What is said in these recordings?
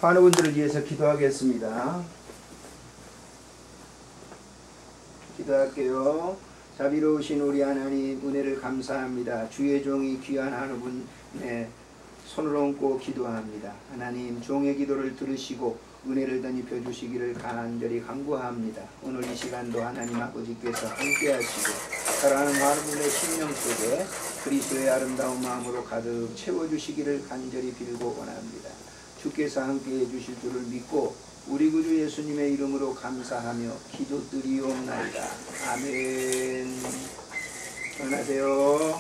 환우분들을 위해서 기도하겠습니다. 기도할게요. 자비로우신 우리 하나님, 은혜를 감사합니다. 주의 종이 귀한 환우분의 손을 얹고 기도합니다. 하나님, 종의 기도를 들으시고 은혜를 덧입혀 주시기를 간절히 간구합니다. 오늘 이 시간도 하나님 아버지께서 함께 하시고 사랑하는 환우분의 심령 속에 그리스도의 아름다운 마음으로 가득 채워주시기를 간절히 빌고 원합니다. 주께서 함께해 주실 줄을 믿고 우리 구주 예수님의 이름으로 감사하며 기도드리옵나이다. 아멘. 안녕하세요.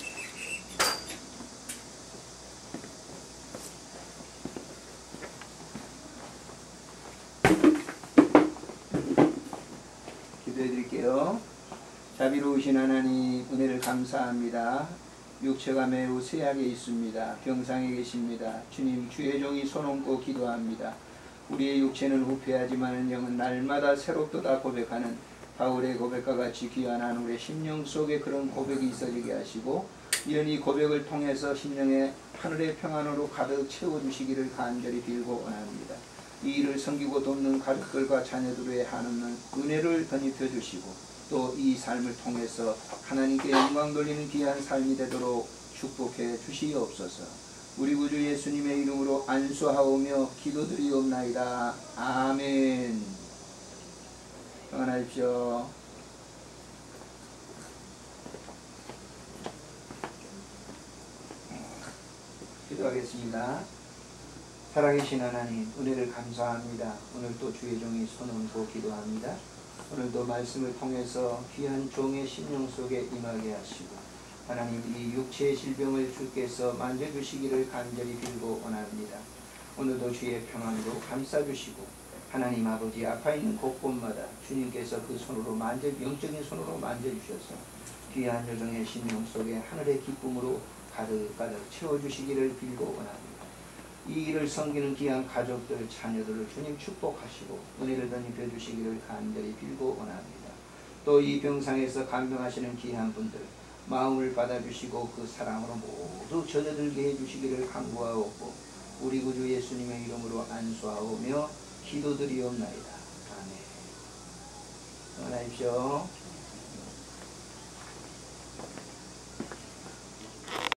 기도해 드릴게요. 자비로우신 하나님, 은혜를 감사합니다. 육체가 매우 쇠약해 있습니다. 병상에 계십니다. 주님, 주의 종이 손 얹고 기도합니다. 우리의 육체는 후패하지만 영은 날마다 새롭도다 고백하는 바울의 고백과 같이 귀한 하늘의 심령 속에 그런 고백이 있어지게 하시고 이런 이 고백을 통해서 심령에 하늘의 평안으로 가득 채워주시기를 간절히 빌고 원합니다. 이 일을 섬기고 돕는 가족들과 자녀들의 한없는 은혜를 덧입혀 주시고 또 이 삶을 통해서 하나님께 영광 돌리는 귀한 삶이 되도록 축복해 주시옵소서. 우리 구주 예수님의 이름으로 안수하오며 기도드리옵나이다. 아멘. 평안하십시오. 기도하겠습니다. 살아계신 하나님, 은혜를 감사합니다. 오늘 또 주의 종이 손 얹고 기도합니다. 오늘도 말씀을 통해서 귀한 종의 심령 속에 임하게 하시고 하나님, 이 육체의 질병을 주께서 만져주시기를 간절히 빌고 원합니다. 오늘도 주의 평안으로 감싸주시고 하나님 아버지 아파 있는 곳곳마다 주님께서 그 손으로 영적인 손으로 만져주셔서 귀한 여정의 심령 속에 하늘의 기쁨으로 가득 채워주시기를 빌고 원합니다. 이 일을 섬기는 귀한 가족들, 자녀들을 주님 축복하시고 은혜를 덧입혀 주시기를 간절히 빌고 원합니다. 또 이 병상에서 간병하시는 귀한 분들 마음을 받아주시고 그 사랑으로 모두 젖어들게 해주시기를 간구하옵고 우리 구주 예수님의 이름으로 안수하오며 기도드리옵나이다. 아멘. 평안하십시오.